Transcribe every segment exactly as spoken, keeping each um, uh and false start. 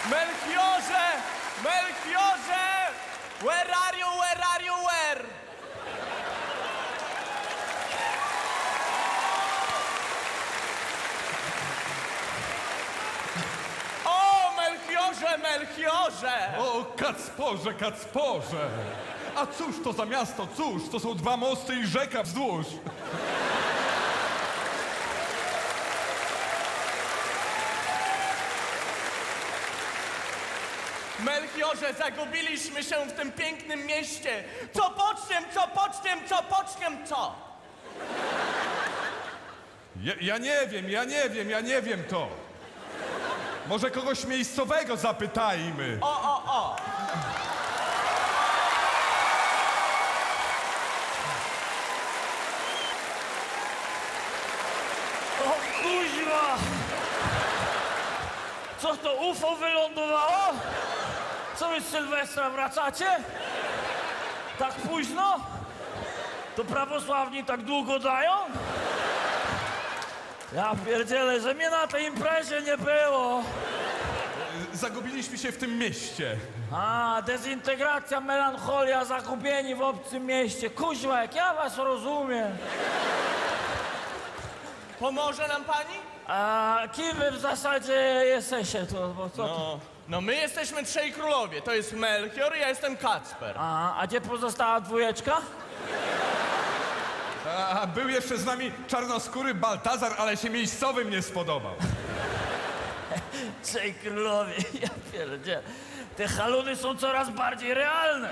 Melchiorze! Melchiorze! Where are you, where are you, where? O, Melchiorze, Melchiorze! O, Kacporze, Kacporze! A cóż to za miasto, cóż, to są dwa mosty i rzeka wzdłuż. Melchiorze, zagubiliśmy się w tym pięknym mieście. Co poczniem, co poczniem, co poczniem, co? Ja, ja nie wiem, ja nie wiem, ja nie wiem to. Może kogoś miejscowego zapytajmy. O, o, o! O kuźwa! Co to, U F O wylądowało? Co wy z Sylwestra wracacie? Tak późno? To prawosławni tak długo dają? Ja pierdzielę, że mnie na tej imprezie nie było. Zagubiliśmy się w tym mieście. A, dezintegracja, melancholia, zagubieni w obcym mieście. Kuźwa, jak ja was rozumiem. Pomoże nam pani? A kim wy w zasadzie jesteście? To, bo co to? No, no my jesteśmy trzej królowie. To jest Melchior i ja jestem Kacper. A, a gdzie pozostała dwójeczka? A był jeszcze z nami czarnoskóry Baltazar, ale się miejscowym nie spodobał. Trzej królowie, ja pierdzielę. Te haluny są coraz bardziej realne.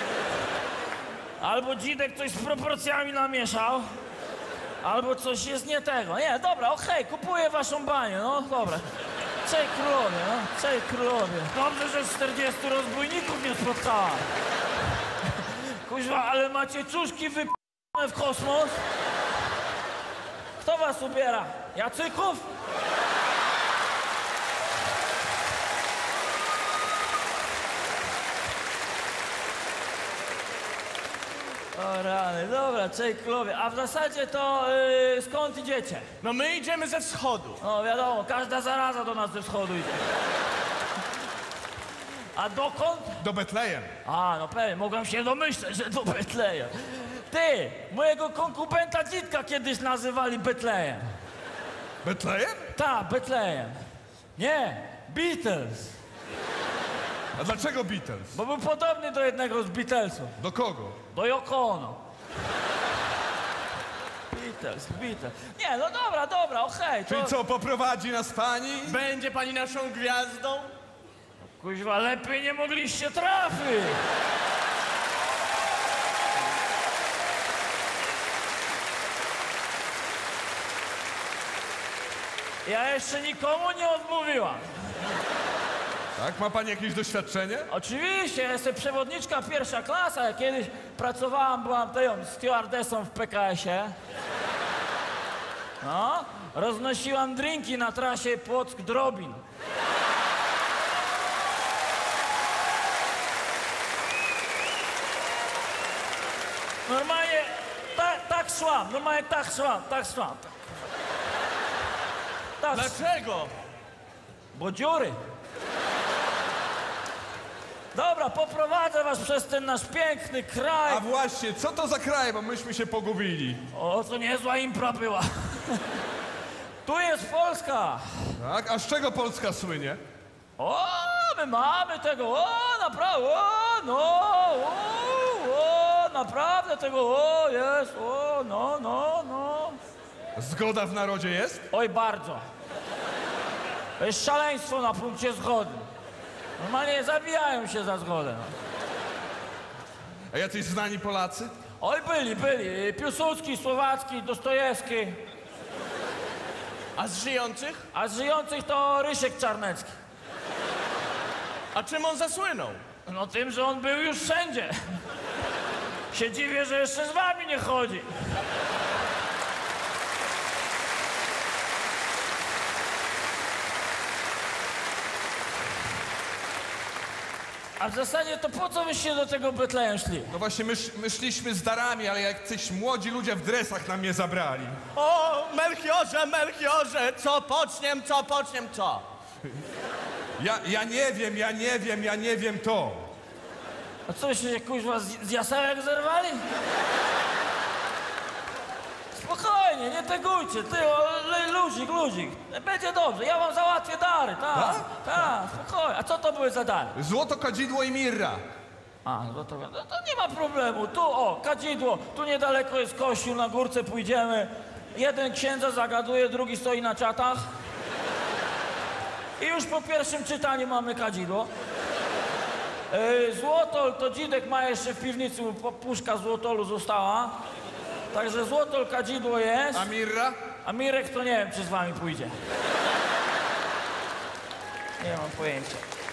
Albo dzidek coś z proporcjami namieszał, albo coś jest nie tego. Nie, dobra, okej, kupuję waszą banię, no dobra. Trzej królowie, no, trzej królowie. Dobrze, że czterdziestu rozbójników nie spotkała. Kuźwa, ale macie czuszki wyp***ne w kosmos? Kto was ubiera? Jacyków? O rany, dobra, trzej królowie. A w zasadzie to yy, skąd idziecie? No my idziemy ze wschodu. No wiadomo, każda zaraza do nas ze wschodu idzie. A dokąd? Do Betlejem. A, no pewnie, mogłem się domyśleć, że do Betlejem. Ty, mojego konkubenta dzitka kiedyś nazywali Betlejem. Betlejem? Ta, Betlejem. Nie, Beatles. A dlaczego Beatles? Bo był podobny do jednego z Beatlesów. Do kogo? Do Yoko Ono. Beatles, Beatles. Nie, no dobra, dobra, okej. Czyli to... co, poprowadzi nas pani? Będzie pani naszą gwiazdą? Kuźwa, lepiej nie mogliście trafić. Ja jeszcze nikomu nie odmówiłam. Tak? Ma pani jakieś doświadczenie? Oczywiście, ja jestem przewodniczka pierwsza klasa. Ja kiedyś pracowałam, byłam tą stewardessą w P K S-ie. No, roznosiłam drinki na trasie Płock-Drobin. Normalnie tak, tak szłam, normalnie tak szłam, tak szłam. Tak, Dlaczego? bo dziury. Dobra, poprowadzę was przez ten nasz piękny kraj. A właśnie, co to za kraj, bo myśmy się pogubili. O, to niezła impra była. Tu jest Polska. Tak? A z czego Polska słynie? O, my mamy tego, o, naprawdę, o, no, o, o, naprawdę tego, o, jest, o, no, no, no. Zgoda w narodzie jest? Oj, bardzo. To jest szaleństwo na punkcie zgody. Normalnie zabijają się za zgodę. No. A jacyś znani Polacy? Oj, byli, byli. Piłsudski, Słowacki, Dostojewski. A z żyjących? A z żyjących to Rysiek Czarnecki. A czym on zasłynął? No tym, że on był już wszędzie. Się dziwię, że jeszcze z wami nie chodzi. A w zasadzie to po co wyście do tego Betlejem szli? No właśnie, my, my szliśmy z darami, ale jacyś młodzi ludzie w dresach nam je zabrali. O, Melchiorze, Melchiorze, co poczniem, co poczniem, co? Ja, ja nie wiem, ja nie wiem, ja nie wiem to. A co, się kuźwa z, z jasełek zerwali? Spokojnie, nie tegujcie, ty, o, le- luzik, luzik. Będzie dobrze, ja wam załatwię dary, tak, Tak? tak, spokojnie. A co to były za dary? Złoto, kadzidło i mirra. A, no to, no to nie ma problemu. Tu, o, kadzidło, tu niedaleko jest kościół, na górce pójdziemy. Jeden księdza zagaduje, drugi stoi na czatach. I już po pierwszym czytaniu mamy kadzidło. Yy, złotol to dzidek ma jeszcze w piwnicy, bo puszka złotolu została. Także złotol, kadzidło jest. A mirra? A Mirek to nie wiem, czy z wami pójdzie. Nie mam pojęcia.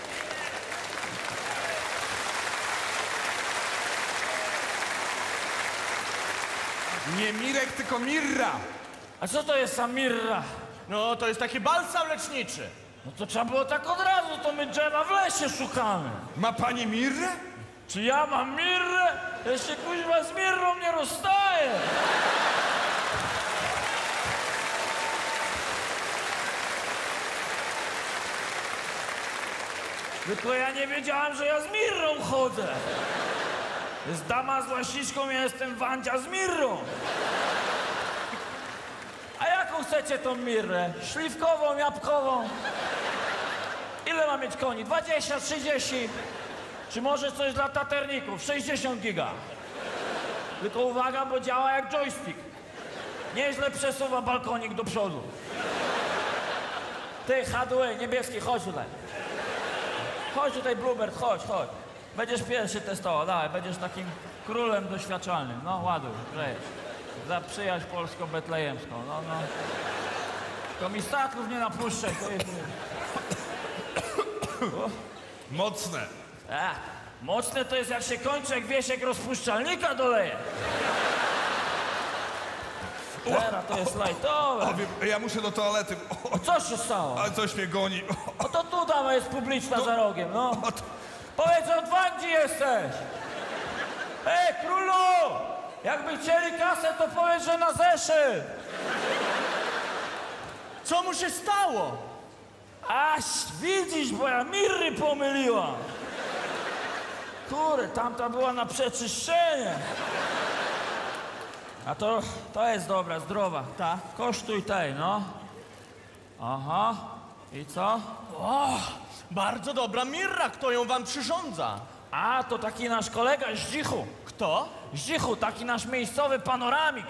Nie Mirek, tylko mirra. A co to jest ta mirra? No, to jest taki balsam leczniczy. No to trzeba było tak od razu, to my drzewa w lesie szukamy. Ma pani mirrę? Czy ja mam mirrę? Ja się kuźwa z mirrą nie rozstaję. Tylko ja nie wiedziałem, że ja z mirrą chodzę. Jest dama z łasiczką, ja jestem Wandzia z mirrą. A jaką chcecie tą mirrę? Śliwkową, jabłkową? Ile ma mieć koni? dwadzieścia, trzydzieści? Czy może coś dla taterników? sześćdziesiąt giga. Tylko uwaga, bo działa jak joystick. Nieźle przesuwa balkonik do przodu. Ty, Hadway, niebieski, chodź tutaj. Chodź tutaj, Bluebird, chodź, chodź. Będziesz pierwszy testował, dawaj, będziesz takim królem doświadczalnym. No, ładuj, grejesz. Za przyjaźń polsko-betlejemską, no, no. To mi statków nie napuszczaj, to jest... Mocne. A, mocne to jest jak się kończy, jak wiesiek rozpuszczalnika doleje. Teraz to jest lajtowe. O, wie- ja muszę do toalety. O, Co się stało? ale coś mnie goni. O, No to tu dama jest publiczna za rogiem, no. o, to- Powiedz, od Wandzi jesteś! Ej, królu! Jakby chcieli kasę, to powiedz, że na zeszyt! Co mu się stało? Aś, widzisz, bo ja mirry pomyliłam. Kurde, tamta była na przeczyszczenie. A to, to jest dobra, zdrowa. Ta, kosztuj tej, no. Aha, i co? O, bardzo dobra mirra, kto ją wam przyrządza? A, to taki nasz kolega z Zdzichu. Kto? Zdzichu, taki nasz miejscowy panoramix.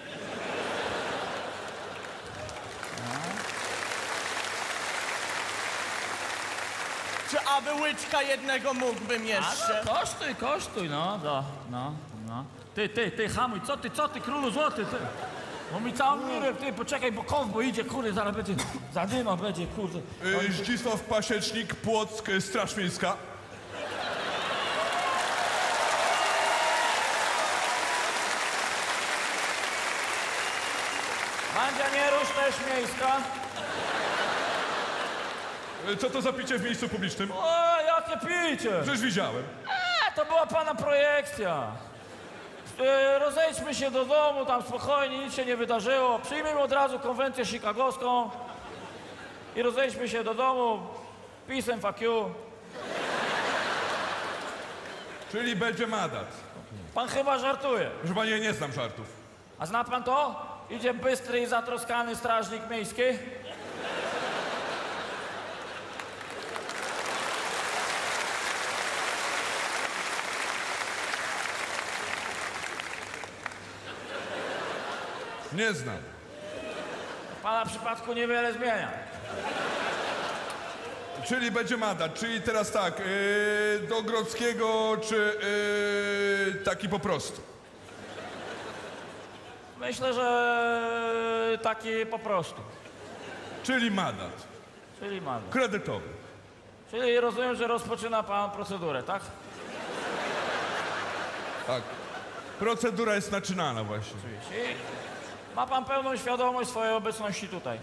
Czy aby łyczka jednego mógłbym A jeszcze? no, kosztuj, kosztuj, no, no, no, no. Ty, ty, ty, hamuj, co ty, co ty, królu złoty, ty. Bo mi całą mirę, ty, poczekaj, bo kowbo idzie, kurde, zaraz będzie, zadyma będzie, kurde. y, Zdzisław Pasiecznik, Płock, y, Straż Miejska. Mandzia, nie rusz, też miejska. Y, Co to za picie w miejscu publicznym? O, jakie picie. Przecież widziałem. E, to była pana projekcja. E, rozejdźmy się do domu, tam spokojnie, nic się nie wydarzyło. Przyjmijmy od razu konwencję chicagowską i rozejdźmy się do domu. Peace and fuck you. Czyli będzie mandat. Pan chyba żartuje. Proszę pani, ja nie znam żartów. A zna pan to? Idzie bystry i zatroskany strażnik miejski. Nie znam. W pana przypadku niewiele zmienia. Czyli będzie mandat, czyli teraz tak, yy, do Grodzkiego, czy yy, taki po prostu? Myślę, że taki po prostu. Czyli mandat. Czyli mamy. Kredytowy. Czyli rozumiem, że rozpoczyna pan procedurę, tak? Tak. Procedura jest zaczynana właśnie. I ma pan pełną świadomość swojej obecności tutaj.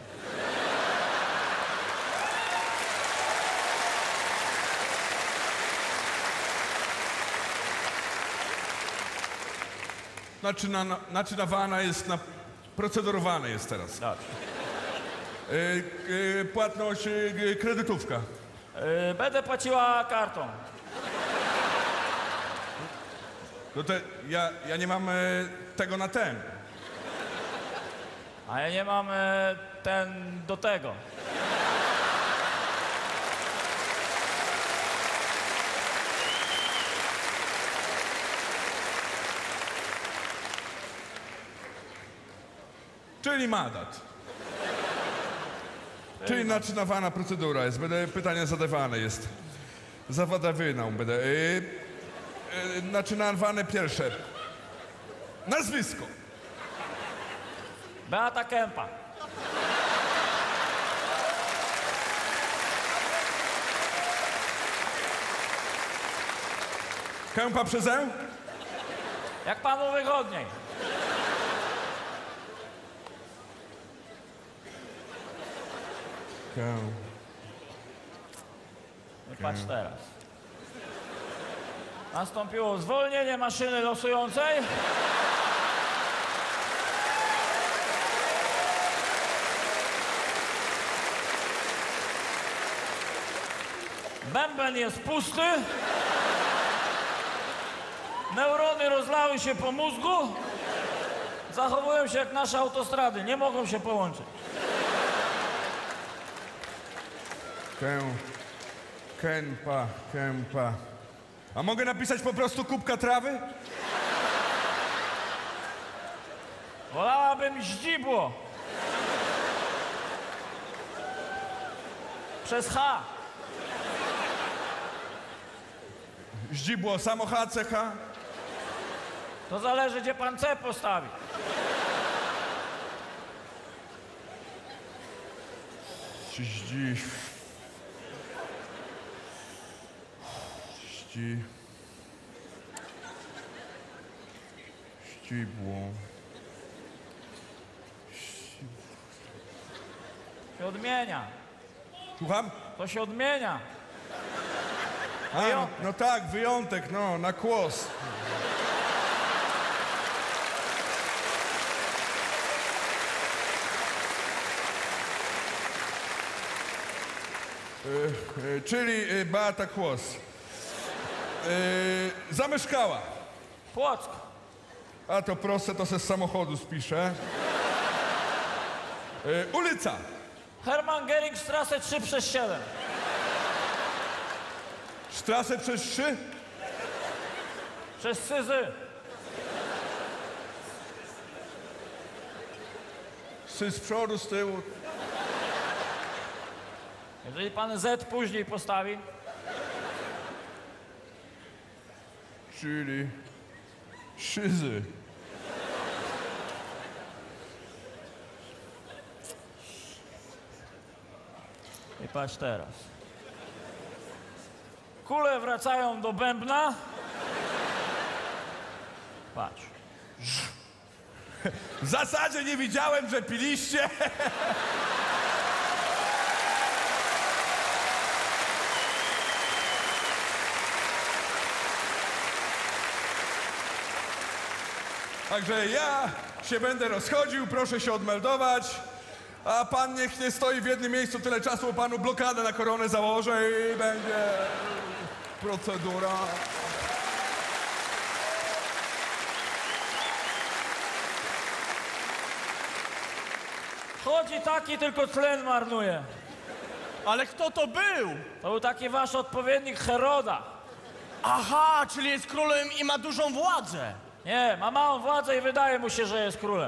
Naczyna, naczynowana jest, na, procedurowane jest teraz. Dobrze. Yy, yy, płatność, yy, kredytówka. Yy, będę płaciła kartą. No to ja, ja nie mam e, tego na ten. A ja nie mam e, ten do tego. Czyli mandat. Czyli naczynowana procedura jest. Będę pytania zadawane jest. Zawada wynał będę. Yy, yy, naczynowane pierwsze. Nazwisko. Beata Kępa. Kępa przeze? Jak panu wygodniej. Kę. I patrz teraz. Nastąpiło zwolnienie maszyny losującej. Bęben jest pusty. Neurony rozlały się po mózgu. Zachowują się jak nasze autostrady. Nie mogą się połączyć. Kę. Kępa. Kępa. A mogę napisać po prostu kubka trawy? Wolałabym ździbło. Przez H. Ździbło, samo H, C H. To zależy, gdzie pan C postawi. Ździ... Ździ... Ździbło... Się odmienia. Słucham? To się odmienia. A, no, Wyjątek. no tak, wyjątek, no, na kłos. Y, y, czyli y, Beata Kłos. Y, zamieszkała. Płock. A to proste, to se z samochodu spiszę. Y, ulica. Hermann Göring, Strasse trzy przez siedem. Strasę przez trzy. Przez Syzy. Sy z przodu, z tyłu. Jeżeli pan Z później postawi, Czyli... Szyzy. i patrz teraz. Kule wracają do bębna. Patrz. W zasadzie nie widziałem, że piliście. Także ja się będę rozchodził, proszę się odmeldować. A pan niech nie stoi w jednym miejscu tyle czasu, bo panu blokadę na koronę założę i będzie procedura. Chodzi taki, tylko tlen marnuje. Ale kto to był? To był taki wasz odpowiednik Heroda. Aha, czyli jest królem i ma dużą władzę. Nie, ma małą władzę i wydaje mu się, że jest królem.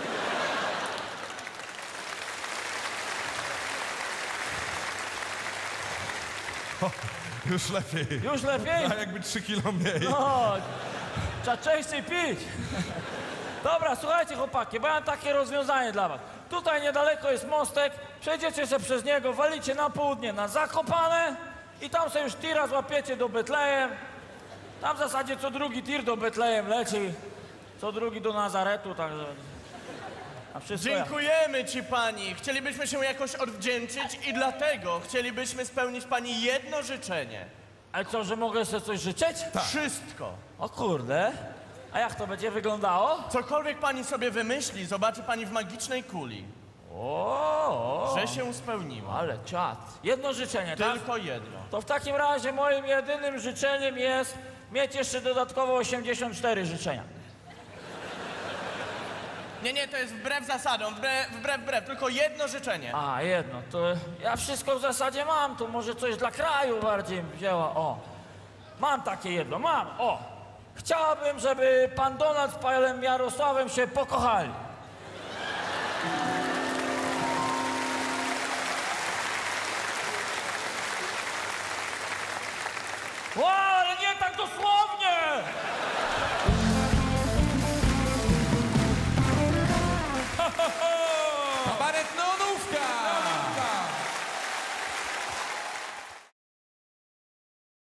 Już lepiej. Już lepiej? A jakby trzy kilo mniej. No, trzeba częściej pić. Dobra, słuchajcie chłopaki, bo ja mam takie rozwiązanie dla was. Tutaj niedaleko jest mostek, przejdziecie sobie przez niego, walicie na południe na Zakopane i tam sobie już tira złapiecie do Betlejem. Tam w zasadzie co drugi tir do Betlejem leci, co drugi do Nazaretu, także... A wszystko ja. Dziękujemy ci, pani. Chcielibyśmy się jakoś odwdzięczyć i dlatego chcielibyśmy spełnić pani jedno życzenie. Ale co, że mogę sobie coś życzyć? Wszystko. O kurde, a jak to będzie wyglądało? Cokolwiek pani sobie wymyśli, zobaczy pani w magicznej kuli. O, o. że się spełniło. Ale czad. Jedno życzenie, tak? Tylko jedno. To w takim razie moim jedynym życzeniem jest mieć jeszcze dodatkowo osiemdziesiąt cztery życzenia. Nie, nie, to jest wbrew zasadom, wbrew, wbrew, wbrew. Tylko jedno życzenie. A, jedno, to ja wszystko w zasadzie mam, to może coś dla kraju bardziej bym wzięła, o. Mam takie jedno, mam, o. Chciałabym, żeby pan Donald z panem Jarosławem się pokochali. O, ale nie tak dosłownie!